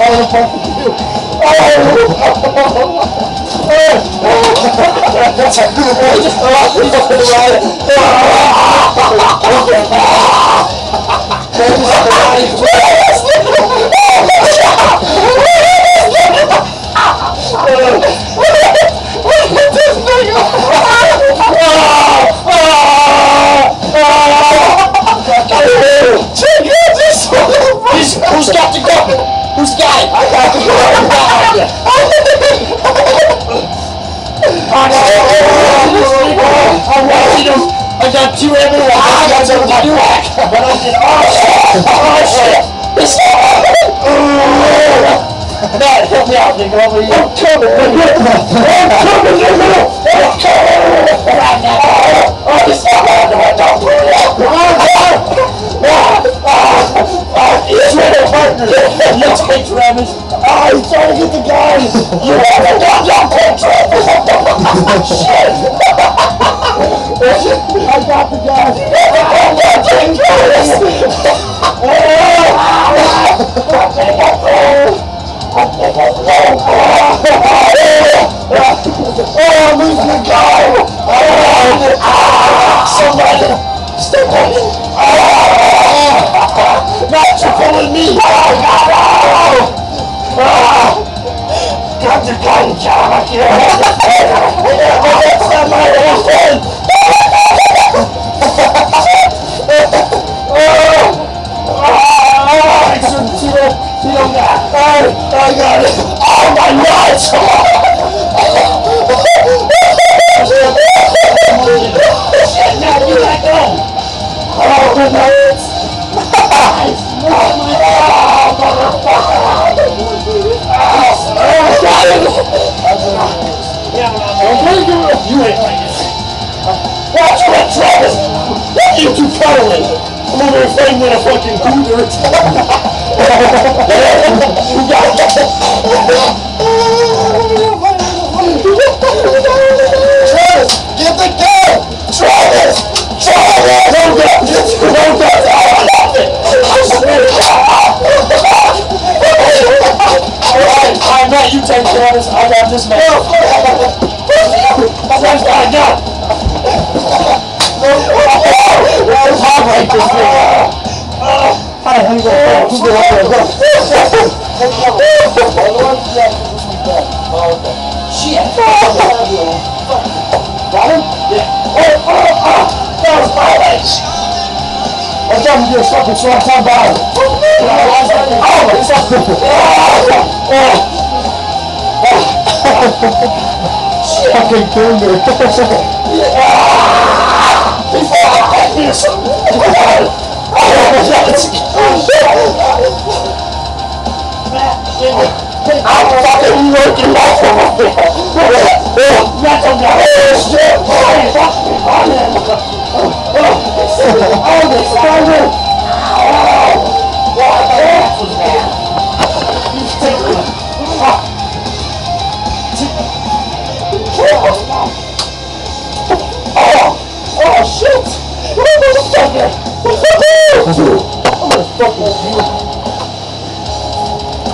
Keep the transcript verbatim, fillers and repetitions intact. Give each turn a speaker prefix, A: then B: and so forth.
A: the fuck did you do? Oh! That's a good one. Just throw it up in the rider. Who's got the gun? Who's got it? I got the gun. I'm watching them. I got two everywhere. I got something to do. But I said, oh shit. Oh shit. This Matt, help me out, nigga. Over here. I'm coming. I'm coming, nigga. I'm coming. Right now. Oh, this is not going to work. He's ready to partner. Let's take Travis. Oh, he's trying to get the gun. You have the gun. Don't take Travis. Shit. I got the gun. Don't take Travis. Oh, I'm losing the gun. Somebody. Step on me. Not you pulling me! Got the gun, John! I can't have the gun! That's not my gun! I got it! Oh my nuts! Shit, now you got gun! Oh, the nuts! You ain't like this. Watch that, Travis! What are you two cuddling? I'm over here fighting with a fucking cougar. Travis, get the gun! Travis! Travis! No gun! No gun! Alright, alright, Matt, you take Travis. I got this man. Travis got a gun. It's hard like this thing. How the hell you gonna Who's gonna have a gun? Shit. Got him? Yeah. Oh, oh, oh. That was my legs. I thought you did fucking short time by him. Oh, it's up. Fucking killed me. Before I get here, something. I'm fucking working off of it. That's a good shit. Fuck me, man. Oh, this thunder. What the ass was that? You take it. Oh, oh shit! What the fuck? I'm gonna fucking